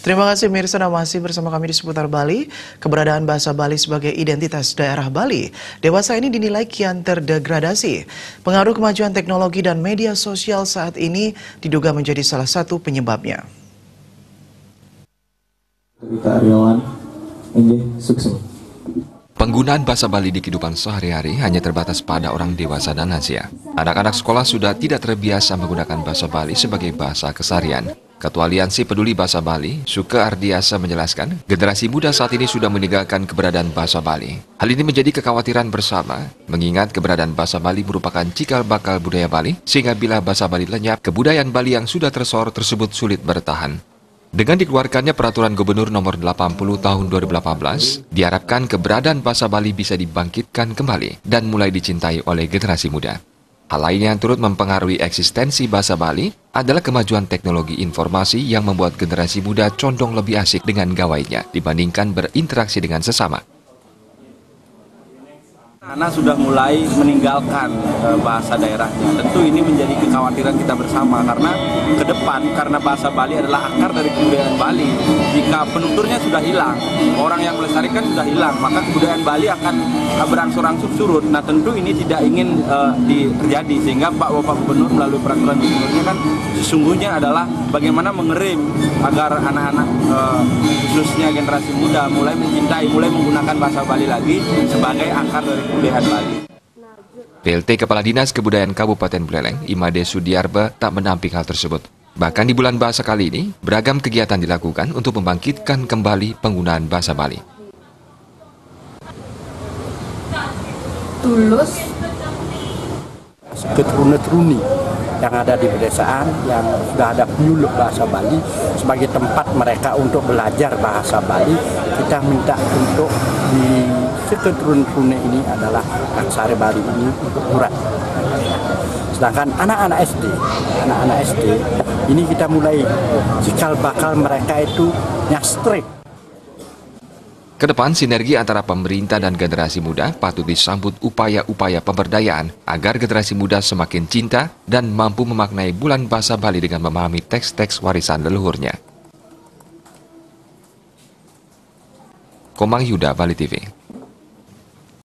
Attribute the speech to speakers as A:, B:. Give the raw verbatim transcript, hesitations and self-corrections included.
A: Terima kasih Mirsa, masih bersama kami di seputar Bali. Keberadaan bahasa Bali sebagai identitas daerah Bali dewasa ini dinilai kian terdegradasi. Pengaruh kemajuan teknologi dan media sosial saat ini diduga menjadi salah satu penyebabnya.
B: Karyawan, ini sukses.
C: Penggunaan bahasa Bali di kehidupan sehari-hari hanya terbatas pada orang dewasa dan lansia. Anak-anak sekolah sudah tidak terbiasa menggunakan bahasa Bali sebagai bahasa keseharian. Ketua Aliansi Peduli Bahasa Bali, Suke Ardiasa menjelaskan, generasi muda saat ini sudah meninggalkan keberadaan bahasa Bali. Hal ini menjadi kekhawatiran bersama, mengingat keberadaan bahasa Bali merupakan cikal bakal budaya Bali, sehingga bila bahasa Bali lenyap, kebudayaan Bali yang sudah tersohor tersebut sulit bertahan. Dengan dikeluarkannya Peraturan Gubernur Nomor delapan puluh Tahun dua ribu delapan belas, diharapkan keberadaan bahasa Bali bisa dibangkitkan kembali dan mulai dicintai oleh generasi muda. Hal lain yang turut mempengaruhi eksistensi bahasa Bali adalah kemajuan teknologi informasi yang membuat generasi muda condong lebih asik dengan gawainya dibandingkan berinteraksi dengan sesama.
D: Anak sudah mulai meninggalkan e, bahasa daerahnya. Tentu ini menjadi kekhawatiran kita bersama karena ke depan, karena bahasa Bali adalah akar dari kebudayaan Bali. Jika penuturnya sudah hilang, orang yang melestarikan sudah hilang, maka kebudayaan Bali akan berangsur-angsur surut. Nah tentu ini tidak ingin e, di, terjadi, sehingga Pak Bapak Gubernur melalui peraturan gubernurnya kan sesungguhnya adalah bagaimana mengerim agar anak-anak e, khususnya generasi muda mulai mencintai, mulai menggunakan bahasa Bali lagi sebagai akar dari kebudayaan Bali.
C: P L T Kepala Dinas Kebudayaan Kabupaten Buleleng, Imade Sudiarba, tak menampik hal tersebut. Bahkan di bulan bahasa kali ini, beragam kegiatan dilakukan untuk membangkitkan kembali penggunaan bahasa Bali.
E: Tulus keturunan-turuni yang ada di pedesaan yang sudah ada penyuluh bahasa Bali sebagai tempat mereka untuk belajar bahasa Bali. Kita minta untuk di keturunan-turuni ini adalah aksara Bali ini untuk urat. Sedangkan anak-anak S D, anak-anak S D ini kita mulai cikal bakal mereka itu nyastrik.
C: Kedepan, sinergi antara pemerintah dan generasi muda patut disambut upaya-upaya pemberdayaan agar generasi muda semakin cinta dan mampu memaknai bulan bahasa Bali dengan memahami teks-teks warisan leluhurnya. Komang Yuda, Bali T V.